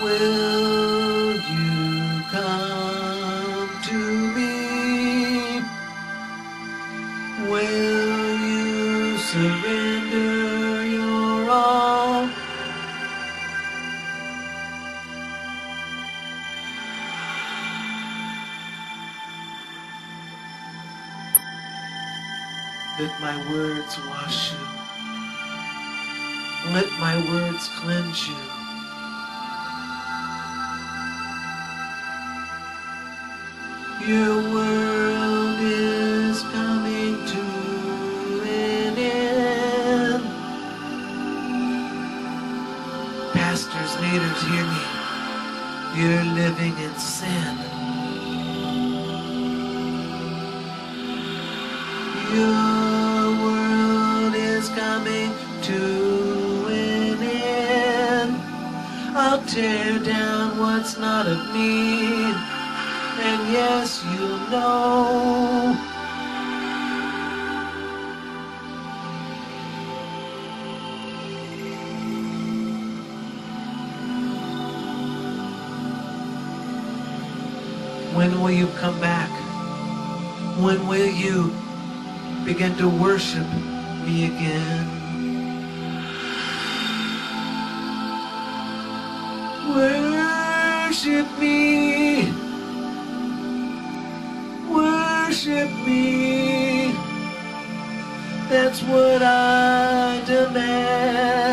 Will you come to me? Will you surrender your all? Let my words wash you. Let my words cleanse you. Your world is coming to an end. Pastors, leaders, hear me. You're living in sin. Your world is coming to an end. I'll tear down what's not of me. And yes, you'll know. When will you come back? When will you begin to worship me again? Worship me. Worship me. That's what I demand.